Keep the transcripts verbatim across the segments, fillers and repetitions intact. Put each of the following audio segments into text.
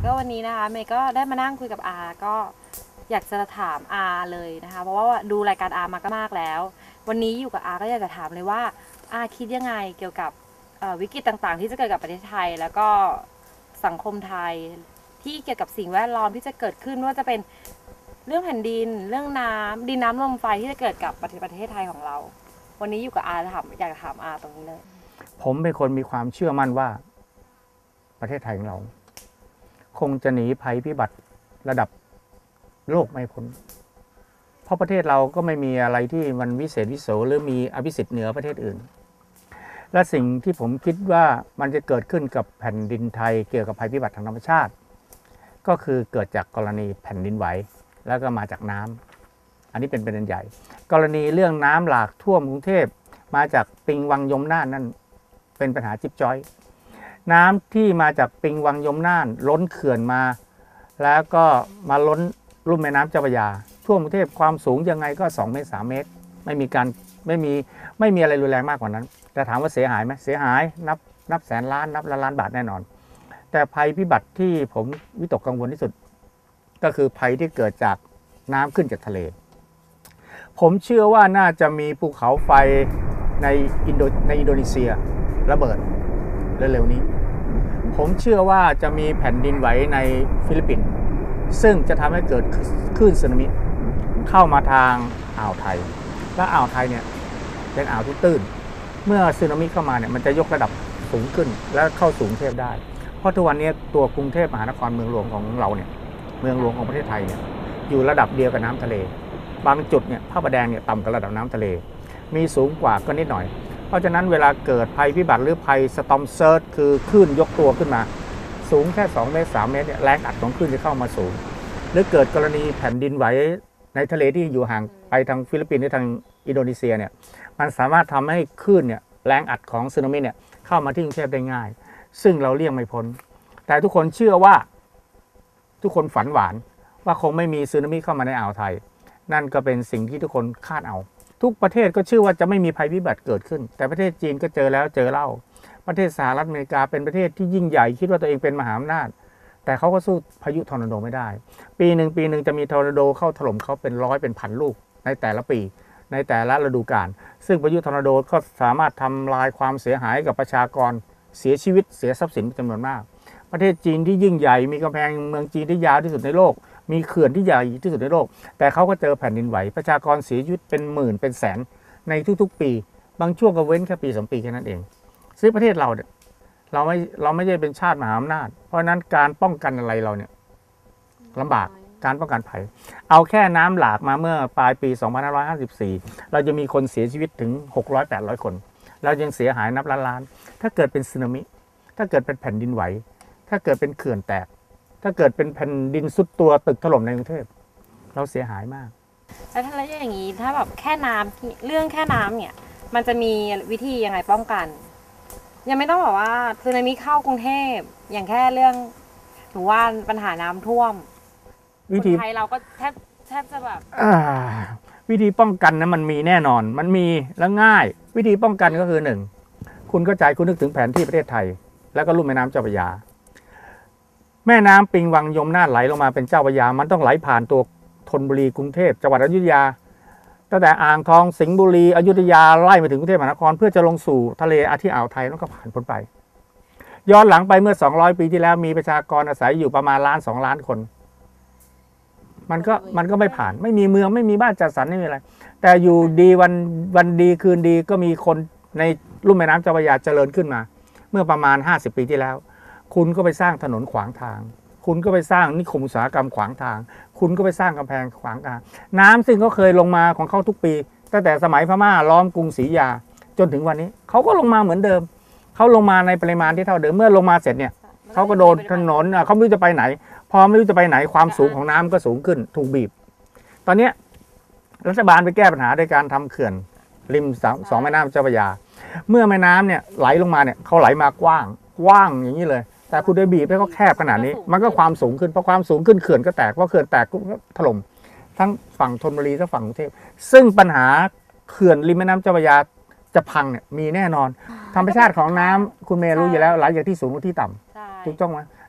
ก็วันนี้นะคะเมย์ก็ได้มานั่งคุยกับอาก็อยากจะถามอาเลยนะคะเพราะว่าดูรายการอามาก็มากแล้ววันนี้อยู่กับอาก็อยากจะถามเลยว่าอาคิดยังไงเกี่ยวกับวิกฤตต่างๆที่จะเกิดกับประเทศไทยแล้วก็สังคมไทยที่เกี่ยวกับสิ่งแวดล้อมที่จะเกิดขึ้นว่าจะเป็นเรื่องแผ่นดินเรื่องน้ำดินน้ำลมไฟที่จะเกิดกับประเทศประเทศไทยของเราวันนี้อยู่กับอาถามอยากถามอาตรงนี้เลยผมเป็นคนมีความเชื่อมั่นว่าประเทศไทยของเราคงจะหนีภัยพิบัติระดับโลกไม่พ้นเพราะประเทศเราก็ไม่มีอะไรที่มันวิเศษวิโสหรือมีอภิสิทธิ์เหนือประเทศอื่นและสิ่งที่ผมคิดว่ามันจะเกิดขึ้นกับแผ่นดินไทยเกี่ยวกับภัยพิบัติทางธรรมชาติก็คือเกิดจากกรณีแผ่นดินไหวแล้วก็มาจากน้ำอันนี้เป็นประเด็นใหญ่กรณีเรื่องน้ำหลากท่วมกรุงเทพมาจากปิงวังยมน่านนั่นเป็นปัญหาจิ๊บจ้อยน้ำที่มาจากปิงวังยมน่านล้นเขื่อนมาแล้วก็มาล้นลุ่มแม่น้ำเจ้าพระยาท่วมกรุงเทพความสูงยังไงก็สองเมตรสามเมตรไม่มีการไม่มีไม่มีอะไรรุนแรงมากกว่านั้นแต่ถามว่าเสียหายไหมเสียหายนับนับแสนล้านนับล้านล้านบาทแน่นอนแต่ภัยพิบัติที่ผมวิตกกังวลที่สุดก็คือภัยที่เกิดจากน้ำขึ้นจากทะเลผมเชื่อว่าน่าจะมีภูเขาไฟในอินโดในอินโดนีเซียระเบิดเร็วๆนี้ผมเชื่อว่าจะมีแผ่นดินไหวในฟิลิปปินส์ซึ่งจะทำให้เกิดคลื่นสึนามิเข้ามาทางอ่าวไทยและอ่าวไทยเนี่ยเป็นอ่าวที่ตื้นเมื่อสึนามิเข้ามาเนี่ยมันจะยกระดับสูงขึ้นและเข้าสู่กรุงเทพได้เพราะทุกวันนี้ตัวกรุงเทพมหานครเมืองหลวงของเราเนี่ยเมืองหลวงของประเทศไทยเนี่ยอยู่ระดับเดียวกับน้ำทะเลบางจุดเนี่ยพระประแดงเนี่ยต่ำกว่าระดับน้ำทะเลมีสูงกว่าก็นิดหน่อยเพราะฉะนั้นเวลาเกิดภัยพิบัติหรือภัยสตอร์มเซิร์ชคือคลื่นยกตัวขึ้นมาสูงแค่สองเมตรสามเมตรเนี่ยแรงอัดของคลื่นจะเข้ามาสูงหรือเกิดกรณีแผ่นดินไหวในทะเลที่อยู่ห่างไปทางฟิลิปปินส์หรือทางอินโดนีเซียเนี่ยมันสามารถทำให้คลื่นเนี่ยแรงอัดของสึนามิเนี่ยเข้ามาที่กรุงเทพได้ง่ายซึ่งเราเลี่ยงไม่พ้นแต่ทุกคนเชื่อว่าทุกคนฝันหวานว่าคงไม่มีสึนามิเข้ามาในอ่าวไทยนั่นก็เป็นสิ่งที่ทุกคนคาดเอาทุกประเทศก็เชื่อว่าจะไม่มีภัยพิบัติเกิดขึ้นแต่ประเทศจีนก็เจอแล้วเจอเล่าประเทศสหรัฐอเมริกาเป็นประเทศที่ยิ่งใหญ่คิดว่าตัวเองเป็นมหาอำนาจแต่เขาก็สู้พายุทอร์นาโดไม่ได้ปีหนึ่งปีหนึ่งจะมีทอร์นาโดเข้าถล่มเขาเป็นร้อยเป็นพันลูกในแต่ละปีในแต่ละฤดูกาลซึ่งพายุทอร์นาโดก็สามารถทำลายความเสียหายกับประชากรเสียชีวิตเสียทรัพย์สินจำนวนมากประเทศจีนที่ยิ่งใหญ่มีกำแพงเมืองจีนที่ยาวที่สุดในโลกมีเขื่อนที่ใหญ่ที่สุดในโลกแต่เขาก็เจอแผ่นดินไหวประชากรเสียชีวิตเป็นหมื่นเป็นแสนในทุกๆปีบางช่วงก็เว้นแค่ปีสองปีแค่นั้นเองซึ่งประเทศเราเนี่ยเราไม่เราไม่ใช่เป็นชาติมหาอำนาจเพราะฉะนั้นการป้องกันอะไรเราเนี่ยลำบากการป้องกันภัยเอาแค่น้ำหลากมาเมื่อปลายปีสองพันห้าร้อยห้าสิบสี่เราจะมีคนเสียชีวิตถึงหกร้อยแปดร้อยคนเรายังเสียหายนับล้านล้านถ้าเกิดเป็นสึนามิถ้าเกิดเป็นแผ่นดินไหวถ้าเกิดเป็นเขื่อนแตกถ้าเกิดเป็นแผ่นดินซุดตัวตึกถล่มในกรุงเทพเราเสียหายมากแล้วถ้าแล้วอย่างนี้ถ้าแบบแค่น้ำเรื่องแค่น้ำเนี่ยมันจะมีวิธียังไงป้องกันยังไม่ต้องบอกว่าสึนามิเข้ากรุงเทพอย่างแค่เรื่องหนูว่าปัญหาน้ำท่วมวิธีไทยเราก็แทบแทบจะแบบวิธีป้องกันนะมันมีแน่นอนมันมีและง่ายวิธีป้องกันก็คือหนึ่งคุณเข้าใจคุณนึกถึงแผนที่ประเทศไทยแล้วก็ลุ่มแม่น้ำเจ้าพระยาแม่น้ำปิงวังยมน่านไหลลงมาเป็นเจ้าพระยามันต้องไหลผ่านตัวธนบุรีกรุงเทพจังหวัดอยุธยาตั้งแต่อ่างทองสิงห์บุรีอยุธยาไล่มาถึงกรุงเทพมหานครเพื่อจะลงสู่ทะเลอาที่อ่าวไทยแล้วก็ผ่านพ้นไปย้อนหลังไปเมื่อสองร้อยปีที่แล้วมีประชากรอาศัยอยู่ประมาณล้านสองล้านคนมันก็มันก็ไม่ผ่านไม่มีเมืองไม่มีบ้านจัดสรรไม่มีอะไรแต่อยู่ดีวันวันดีคืนดีก็มีคนในลุ่มแม่น้ำเจ้าพระยาเจริญขึ้นมาเมื่อประมาณห้าสิบปีที่แล้วคุณก็ไปสร้างถนนขวางทางคุณก็ไปสร้างนิคมอุตสาหกรรมขวางทางคุณก็ไปสร้างกำแพงขวางทางน้ำซึ่งเขาเคยลงมาของเขาทุกปีตั้งแต่สมัยพม่าล้อมกรุงศรีอยุธยาจนถึงวันนี้เขาก็ลงมาเหมือนเดิมเขาลงมาในปริมาณที่เท่าเดิมเมื่อลงมาเสร็จเนี่ยเขาก็โดนถนนเขาไม่รู้จะไปไหนพอไม่รู้จะไปไหนความสูงของน้ำก็สูงขึ้นถูกบีบตอนนี้รัฐบาลไปแก้ปัญหาโดยการทำเขื่อนริมสองแม่น้ำเจ้าพระยาเมื่อแม่น้ำเนี่ยไหลลงมาเนี่ยเขาไหลมากว้างกว้างอย่างนี้เลยแต่คุณได้บีบให้เขาแคบขนาดนี้มันก็ความสูงขึ้นเพราะความสูงขึ้นเขื่อนก็แตกเพราะเขื่อนแตกก็ถล่มทั้งฝั่งธนบุรีทั้งฝั่งกรุงเทพซึ่งปัญหาเขื่อนริมแม่น้ำเจ้าพระยาจะพังเนี่ยมีแน่นอนธรรมชาติของน้ำคุณเมย์รู้อยู่แล้วไหลจากที่สูงลงที่ต่ำถูกต้องไหม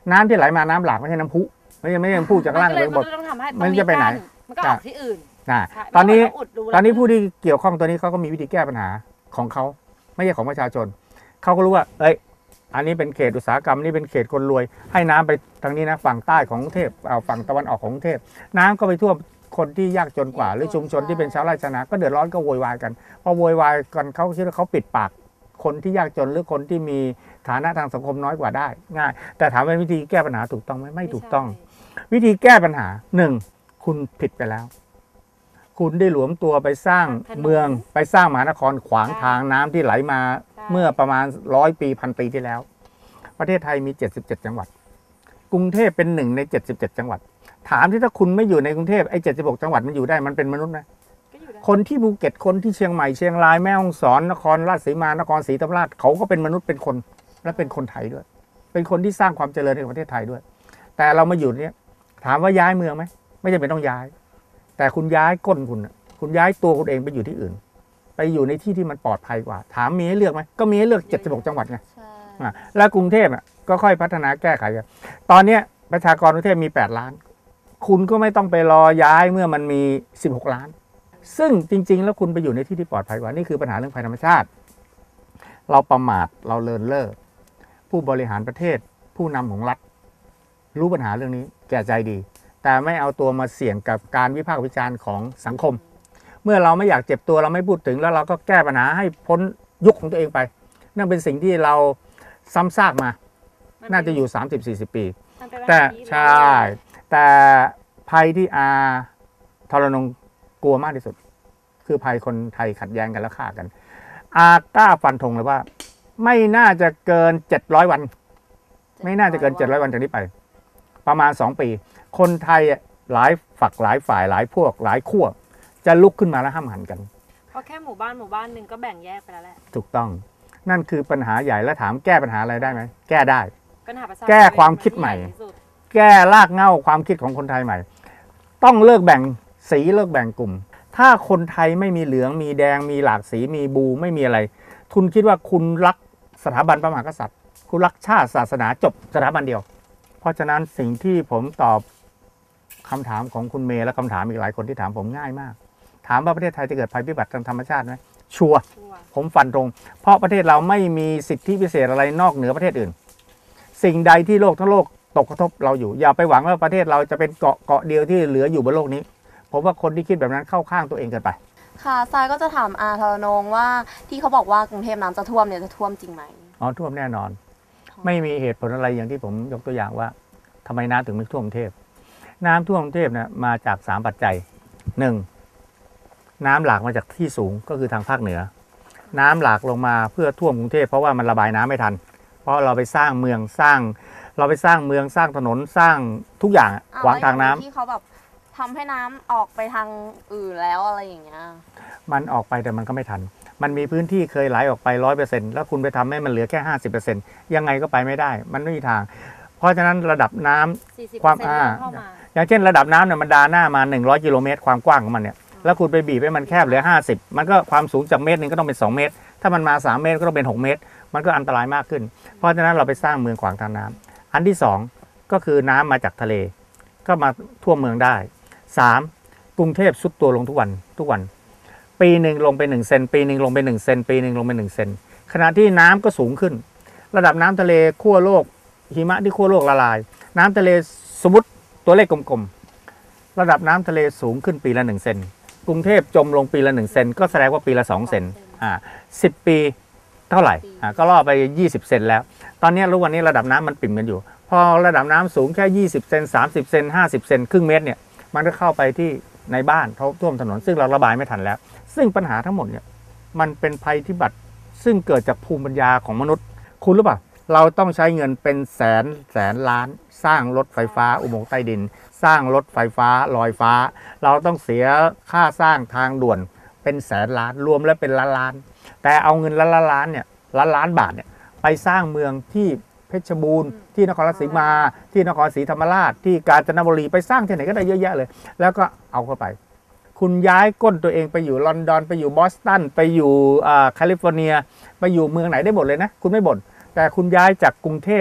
น้ำที่ไหลมาน้ำหลากไม่ใช่น้ำพุไม่ใช่ไม่ใช่น้ำพุจากล่างเลยบนต้องทำให้มันจะไปไหนมันก็ออกที่อื่นนะใช่ตอนนี้ไม่ต้งดดูตอนนี้ผู้ที่เกี่ยวข้องตัวนี้เขาก็มีวิธีแก้ปัญหาของเขาไม่ใช่ของประชาชนเขาก็รู้ว่าเอ้ยอันนี้เป็นเขตอุตสาหกรรมนี่เป็นเขตคนรวยให้น้ำไปทางนี้นะฝั่งใต้ของกรุงเทพเอาฝั่งตะวันออกของกรุงเทพน้ำก็ไปท่วมคนที่ยากจนกว่า หรือชุมชนที่เป็นชาวไร่ชาวนาก็เดือดร้อนก็โวยวายกันพอโวยวายกันเขาคิดว่าเขาปิดปากคนที่ยากจนหรือคนที่มีฐานะทางสังคมน้อยกว่าได้ง่ายแต่ถามว่าวิธีแก้ปัญหาถูกต้องไหมไม่ถูกต้อง วิธีแก้ปัญหาหนึ่งคุณผิดไปแล้ว คุณได้หลวมตัวไปสร้างเมืองไปสร้างมหานครขวางทางน้ำที่ไหลมาเมื่อประมาณร้อยปีพันปีที่แล้ว ประเทศไทยมีเจ็ดสิบเจ็ดจังหวัดกรุงเทพเป็นหนึ่งในเจ็ดสิบเจ็ดจังหวัดถามที่ถ้าคุณไม่อยู่ในกรุงเทพไอ้เจ็ดสิบหกจังหวัดมันอยู่ได้มันเป็นมนุษย์นะคนที่ภูเก็ตคนที่เชียงใหม่เชียงรายแม่ฮ่องสอนนครราชสีมานครศรีธรรมราชเขาก็เป็นมนุษย์เป็นคนและเป็นคนไทยด้วยเป็นคนที่สร้างความเจริญในประเทศไทยด้วยแต่เรามาอยู่เนี้ยถามว่าย้ายเมืองไหมไม่จำเป็นต้องย้ายแต่คุณย้ายก้นคุณคุณย้ายตัวคุณเองไปอยู่ที่อื่นไปอยู่ในที่ที่มันปลอดภัยกว่าถามมีให้เลือกไหมก็มีให้เลือกเจ็ดสิบหกจังหวัดไงแล้วกรุงเทพอ่ะก็ค่อยพัฒนาแก้ไขกันตอนนี้ประชากรกรุงเทพมีแปดล้านคุณก็ไม่ต้องไปรอย้ายเมื่อมันมีสิบหกล้านซึ่งจริงๆแล้วคุณไปอยู่ในที่ที่ปลอดภัยกว่านี่คือปัญหาเรื่องภัยธรรมชาติเราประมาทเราเลินเล่อผู้บริหารประเทศผู้นำของรัฐรู้ปัญหาเรื่องนี้แก่ใจดีแต่ไม่เอาตัวมาเสี่ยงกับการวิพากษ์วิจารณ์ของสังคมเมื่อเราไม่อยากเจ็บตัวเราไม่พูดถึงแล้วเราก็แก้ปัญหาให้พ้นยุคของตัวเองไปนั่นเป็นสิ่งที่เราซ้ำซากมาน่าจะอยู่ สามสิบสี่สิบ ปีแต่ใช่แต่ภัยที่อาทรนงกลัวมากที่สุดคือภัยคนไทยขัดแย้งกันแล้วฆ่ากันอากล้าฟันธงเลยว่าไม่น่าจะเกินเจ็ดร้อยวันไม่น่าจะเกินเจ็ดร้อยวันจากนี้ไปประมาณสองปีคนไทยหลายฝักหลายฝ่ายหลายพวกหลายขั้วจะลุกขึ้นมาแล้วห้ามหันกันเพราะแค่หมู่บ้านหมู่บ้านหนึ่งก็แบ่งแยกไปแล้วแหละถูกต้องนั่นคือปัญหาใหญ่แล้วถามแก้ปัญหาอะไรได้ไหมแก้ได้แก้ความคิดใหม่แก้รากเหง้าความคิดของคนไทยใหม่ต้องเลิกแบ่งสีเลิกแบ่งกลุ่มถ้าคนไทยไม่มีเหลืองมีแดงมีหลากสีมีบูไม่มีอะไรคุณคิดว่าคุณรักสถาบันพระมหากษัตริย์คุณรักชาติศาสนาจบสถาบันเดียวเพราะฉะนั้นสิ่งที่ผมตอบคำถามของคุณเมย์และคำถามอีกหลายคนที่ถามผมง่ายมากถามว่าประเทศไทยจะเกิดภัยพิบัติทางธรรมชาติไหมชัวร์ผมฟันตรงเพราะประเทศเราไม่มีสิทธิพิเศษอะไรนอกเหนือประเทศอื่นสิ่งใดที่โลกทั้งโลกตกกระทบเราอยู่อย่าไปหวังว่าประเทศเราจะเป็นเกาะเกาะเดียวที่เหลืออยู่บนโลกนี้ผมว่าคนที่คิดแบบนั้นเข้าข้างตัวเองเกินไปค่ะทรายก็จะถามอาทรนงว่าที่เขาบอกว่ากรุงเทพน้ำจะท่วมเนี่ยจะท่วมจริงไหมอ๋อท่วมแน่นอนไม่มีเหตุผลอะไรอย่างที่ผมยกตัวอย่างว่าทำไมน้ำถึงไม่ท่วมกรุงเทพน้ำท่วมกรุงเทพเนี่ยมาจากสามปัจจัยหนึ่งน้ำหลากมาจากที่สูงก็คือทางภาคเหนือน้ำหลากลงมาเพื่อท่วมกรุงเทพเพราะว่ามันระบายน้ำไม่ทันเพราะเราไปสร้างเมืองสร้างเราไปสร้างเมืองสร้างถนนสร้างทุกอย่างขวางทางน้ำที่เขาแบบทำให้น้ำออกไปทางอื่นแล้วอะไรอย่างเงี้ยมันออกไปแต่มันก็ไม่ทันมันมีพื้นที่เคยไหลออกไปร้อยเปอร์เซ็นต์แล้วคุณไปทำให้มันเหลือแค่ห้าสิบเปอร์เซ็นต์ยังไงก็ไปไม่ได้มันไม่มีทางเพราะฉะนั้นระดับน้ำความอ่าอย่างเช่นระดับน้ำเนี่ยมันดาหน้ามาหนึ่งร้อยกิโลเมตรความกว้างของมันเนี่ยแล้วคุณไปบีบให้มันแคบเหลือห้าสิบมันก็ความสูงจากเมตรนึงก็ต้องเป็นสองเมตรถ้ามันมาสามเมตรก็ต้องเป็นหกเมตรมันก็อันตรายมากขึ้นเพราะฉะนั้นเราไปสร้างเมืองขวางทางน้ำอันที่สองก็คือน้ำมาจากทะเลก็มาท่วมเมืองได้สามกรุงเทพซุดตัวลงทุกวันทุกวันปีหนึ่งลงไปหนึ่งเซนปีหนึ่งลงไปหนึ่งเซนปีหนึ่งลงไปหนึ่งเซนขณะที่น้ำก็สูงขึ้นระดับน้ำทะเลขั้วโลกหิมะที่ขั้วโลกละลายน้ำทะเลสมมติตัวเลขกลมๆระดับน้ำทะเลสูงขึ้นปีละหนึ่งเซนกรุงเทพจมลงปีละหนึ่งเซนก็แสดงว่าปีละสองเซนอ่าสิบปีเท่าไหร่อ่าก็ล่อไปยี่สิบเซนแล้วตอนนี้รู้วันนี้ระดับน้ำมันปิ่มกันอยู่พอระดับน้ำสูงแค่ยี่สิบเซนสามสิบเซนห้าสิบเซนครึ่งเมตรเนี่ยมันก็เข้าไปที่ในบ้านเขาท่วมถนนซึ่งเราระบายไม่ทันแล้วซึ่งปัญหาทั้งหมดเนี่ยมันเป็นภัยพิบัติซึ่งเกิดจากภูมิปัญญาของมนุษย์คุณรู้ป่ะเราต้องใช้เงินเป็นแสนแสนล้านสร้างรถไฟฟ้าอุโมงค์ใต้ดินสร้างรถไฟฟ้าลอยฟ้าเราต้องเสียค่าสร้างทางด่วนเป็นแสนล้านรวมแล้วเป็นล้านล้านแต่เอาเงินล้านล้านเนี่ยล้านล้านบาทเนี่ยไปสร้างเมืองที่เพชรบูรณ์ที่นครราชสีมาที่นครศรีธรรมราชที่กาญจนบุรีไปสร้างที่ไหนก็ได้เยอะแยะเลยแล้วก็เอาเข้าไปคุณย้ายก้นตัวเองไปอยู่ลอนดอนไปอยู่บอสตันไปอยู่แคลิฟอร์เนียไปอยู่เมืองไหนได้หมดเลยนะคุณไม่บ่นแต่คุณย้ายจากกรุงเทพ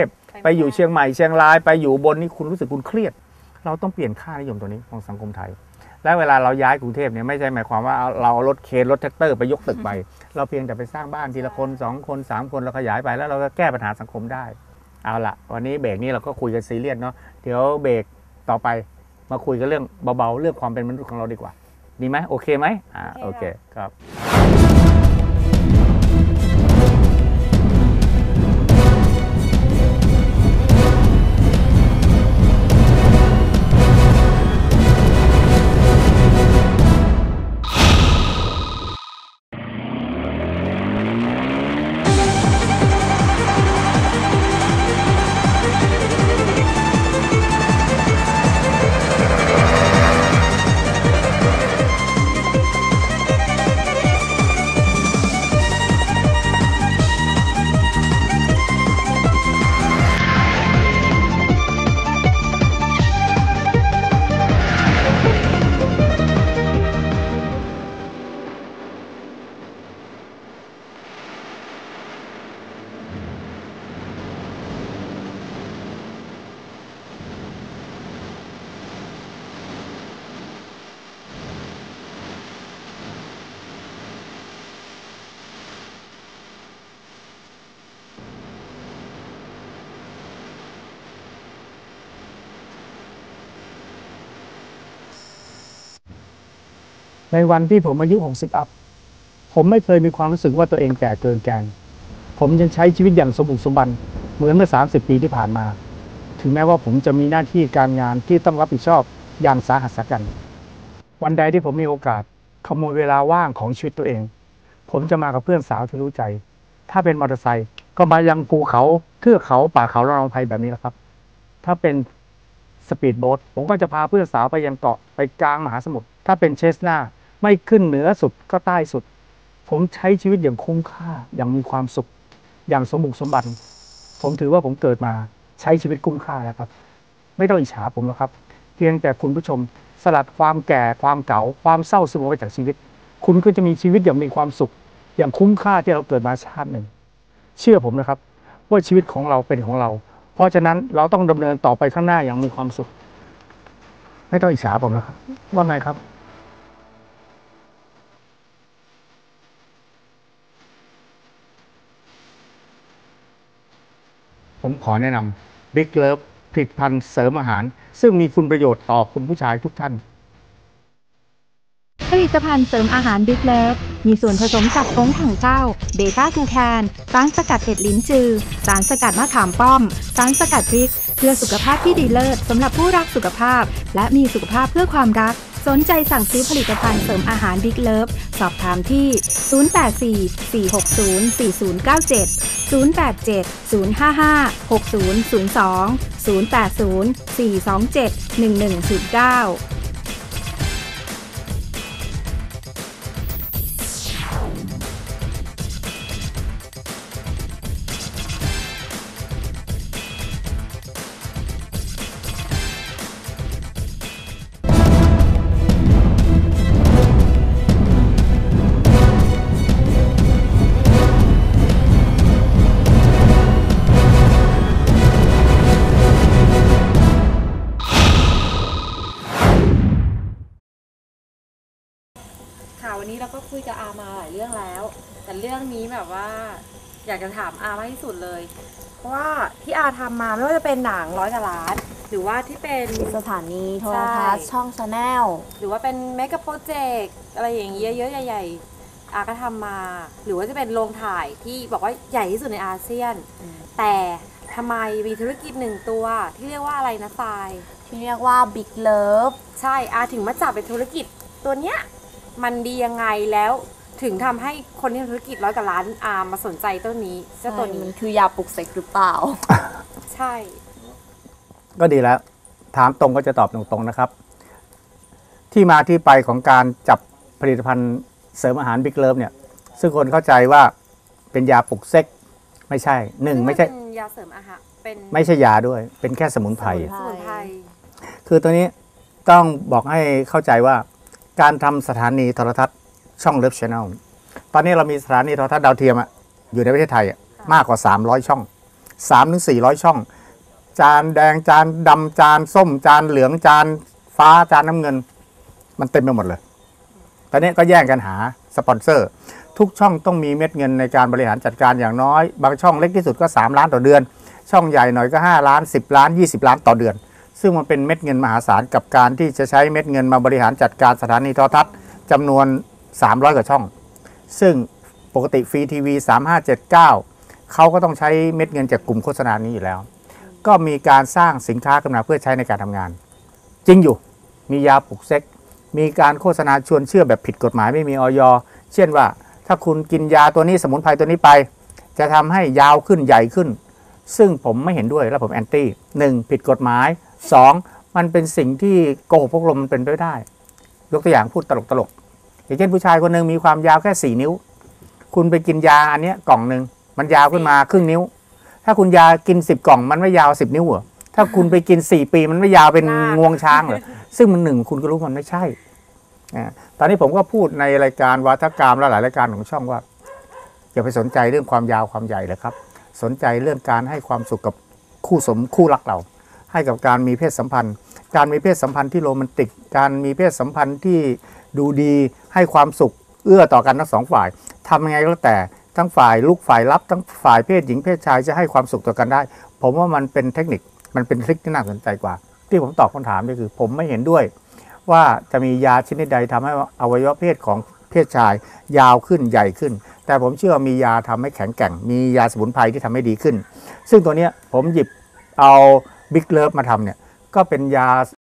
ไปอยู่เชียงใหม่เชียงรายไปอยู่บนนี่คุณรู้สึกคุณเครียดเราต้องเปลี่ยนค่านิยมตัวนี้ของสังคมไทยและเวลาเราย้ายกรุงเทพเนี่ยไม่ใช่หมายความว่าเราเอารถเคนรถแท็กเตอร์ไปยกตึกไปเราเพียงแต่ไปสร้างบ้านทีละคนสองคนสามคนเราขยายไปแล้วเราก็แก้ปัญหาสังคมได้เอาละวันนี้เบรกนี้เราก็คุยกันซีเรียสเนาะเดี๋ยวเบรกต่อไปมาคุยกันเรื่องเบาๆเรื่องความเป็นมนุษย์ของเราดีกว่าดีไหมโอเคไหมอ่าโอเคครับในวันที่ผมอายุหกสิบอัพผมไม่เคยมีความรู้สึกว่าตัวเองแก่เกินแกงผมยังใช้ชีวิตอย่างสมบุกสมบันเหมือนเมื่อสามสิบปีที่ผ่านมาถึงแม้ว่าผมจะมีหน้าที่การงานที่ต้องรับผิดชอบอย่างสาหัสกันวันใดที่ผมมีโอกาสขโมยเวลาว่างของชีวิตตัวเองผมจะมากับเพื่อนสาวที่รู้ใจถ้าเป็นมอเตอร์ไซค์ก็มายังภูเขาเทือกเขาป่าเขาระนองไพรแบบนี้แหละครับถ้าเป็นสปีดโบ๊ทผมก็จะพาเพื่อนสาวไปยังเกาะไปกลางมหาสมุทรถ้าเป็นเชสนาไม่ขึ้นเหนือสุดก็ใต้สุดผมใช้ชีวิตอย่างคุ้มค่าอย่างมีความสุขอย่างสมบุกสมบันผมถือว่าผมเกิดมาใช้ชีวิตคุ้มค่าแล้วครับไม่ต้องอิจฉาผมหรอกครับเพียงแต่คุณผู้ชมสลัดความแก่ความเก่าความเศร้าซึมออกไปจากชีวิตคุณก็จะมีชีวิตอย่างมีความสุขอย่างคุ้มค่าที่เราเกิดมาชาติหนึ่งเชื่อผมนะครับว่าชีวิตของเราเป็นของเราเพราะฉะนั้นเราต้องดำเนินต่อไปข้างหน้าอย่างมีความสุขไม่ต้องอิจฉาผมนะครับว่าไงครับผมขอแนะนำ Big Love ผลิตภัณฑ์เสริมอาหารซึ่งมีคุณประโยชน์ต่อคุณผู้ชายทุกท่านผลิตภัณฑ์เสริมอาหารบิ๊กเลิฟมีส่วนผสมจากฟงถังเจ้าเบต้ากูแคนสารสกัดเห็ดลิ้นจือสารสกัดมะขามป้อมสารสกัดพริกเพื่อสุขภาพที่ดีเลิศสำหรับผู้รักสุขภาพและมีสุขภาพเพื่อความรักสนใจสั่งซื้อผลิตภัณฑ์เสริมอาหารบิ๊กเลิฟสอบถามที่ ศูนย์ แปด สี่ สี่ หก ศูนย์ สี่ ศูนย์ เก้า เจ็ด ศูนย์ แปด เจ็ด ศูนย์ ห้า ห้า หก ศูนย์ ศูนย์ สอง ศูนย์ แปด ศูนย์ สี่ สอง เจ็ด หนึ่ง หนึ่ง ศูนย์ เก้าวันนี้เราก็คุยกับอามาหลายเรื่องแล้วแต่เรื่องนี้แบบว่าอยากจะถามอามากที่สุดเลยเพราะว่าที่อาทำมาไม่ว่าจะเป็นหนังร้อยกว่าล้านหรือว่าที่เป็นสถานีโทรทัศน์ช่องชาแนลหรือว่าเป็นเมกะโปรเจกต์อะไรอย่างเงี้ยเยอะๆใหญ่ๆอาก็ทำมาหรือว่าจะเป็นโรงถ่ายที่บอกว่าใหญ่ที่สุดในอาเซียนแต่ทำไมมีธุรกิจหนึ่งตัวที่เรียกว่าอะไรนะทรายที่เรียกว่า Big Love ใช่อาถึงมาจับเป็นธุรกิจตัวเนี้ยมันดียังไงแล้วถึงทำให้คนที่ทำธุรกิจร้อยกว่าล้านอามาสนใจต้นนี้เจ้าตัวนี้มันคือยาปลุกเซ็กหรือเปล่าใช่ก็ดีแล้วถามตรงก็จะตอบตรงๆนะครับที่มาที่ไปของการจับผลิตภัณฑ์เสริมอาหารบิ๊กเลิฟเนี่ยซึ่งคนเข้าใจว่าเป็นยาปลุกเซ็กไม่ใช่หนึ่งไม่ใช่ยาเสริมอาหารเป็นไม่ใช่ยาด้วยเป็นแค่สมุนไพรสมุนไพรคือตัวนี้ต้องบอกให้เข้าใจว่าการทำสถานีโทรทัศน์ช่องเลิฟชาแนลตอนนี้เรามีสถานีโทรทัศน์ดาวเทียมอยู่ในประเทศไทยมากกว่าสามร้อยช่อง สามถึงสี่ร้อย ช่องจานแดงจานดำจานส้มจานเหลืองจานฟ้าจานน้ำเงิน มันเต็มไปหมดเลยตอนนี้ก็แย่งกันหาสปอนเซอร์ทุกช่องต้องมีเม็ดเงินในการบริหารจัดการอย่างน้อยบางช่องเล็กที่สุดก็สามล้านต่อเดือนช่องใหญ่หน่อยก็ห้าล้านสิบล้านยี่สิบล้านต่อเดือนซึ่งมันเป็นเม็ดเงินมหาศาลกับการที่จะใช้เม็ดเงินมาบริหารจัดการสถานีโทรทัศน์จำนวนสามร้อยกว่าช่องซึ่งปกติฟรีทีวีสามห้าเจ็ดเก้าเขาก็ต้องใช้เม็ดเงินจากกลุ่มโฆษณานี้อยู่แล้วก็มีการสร้างสินค้าขึ้นมาเพื่อใช้ในการทำงานจริงอยู่มียาปลุกเซ็กมีการโฆษณาชวนเชื่อแบบผิดกฎหมายไม่มีอย.เช่นว่าถ้าคุณกินยาตัวนี้สมุนไพรตัวนี้ไปจะทำให้ยาวขึ้นใหญ่ขึ้นซึ่งผมไม่เห็นด้วยและผมแอนตี้หนึ่งผิดกฎหมายสองมันเป็นสิ่งที่โกหกพกลมมันเป็นไปไม่ได้ยกตัวอย่างพูดตลกตลกอย่างเช่นผู้ชายคนหนึ่งมีความยาวแค่สี่นิ้วคุณไปกินยาอันนี้กล่องหนึ่งมันยาวขึ้นมาครึ่งนิ้วถ้าคุณยากินสิบกล่องมันไม่ยาวสิบนิ้วเหรอถ้าคุณไปกินสี่ปีมันไม่ยาวเป็นงวงช้างเหรอซึ่งมันหนึ่งคุณก็รู้มันไม่ใช่ตอนนี้ผมก็พูดในรายการวาทกรรมและหลายรายการของช่องว่าอย่าไปสนใจเรื่องความยาวความใหญ่เลยครับสนใจเรื่องการให้ความสุขกับคู่สมคู่รักเราให้กับการมีเพศสัมพันธ์การมีเพศสัมพันธ์ที่โรแมนติกการมีเพศสัมพันธ์ที่ดูดีให้ความสุขเอื้อต่อกันทั้งสองฝ่ายทำยังไงก็แล้วแต่ทั้งฝ่ายลูกฝ่ายรับทั้งฝ่ายเพศหญิงเพศชายจะให้ความสุขต่อกันได้ผมว่ามันเป็นเทคนิคมันเป็นทริคที่น่าสนใจกว่าที่ผมตอบคำถามก็คือผมไม่เห็นด้วยว่าจะมียาชนิดใดทำให้อวัยวะเพศของเพศชายยาวขึ้นใหญ่ขึ้นแต่ผมเชื่อมียาทำให้แข็งแกร่งมียาสมุนไพรที่ทำให้ดีขึ้นซึ่งตัวเนี้ยผมหยิบเอาบิ๊กเลิฟมาทำเนี่ยก็เป็นยา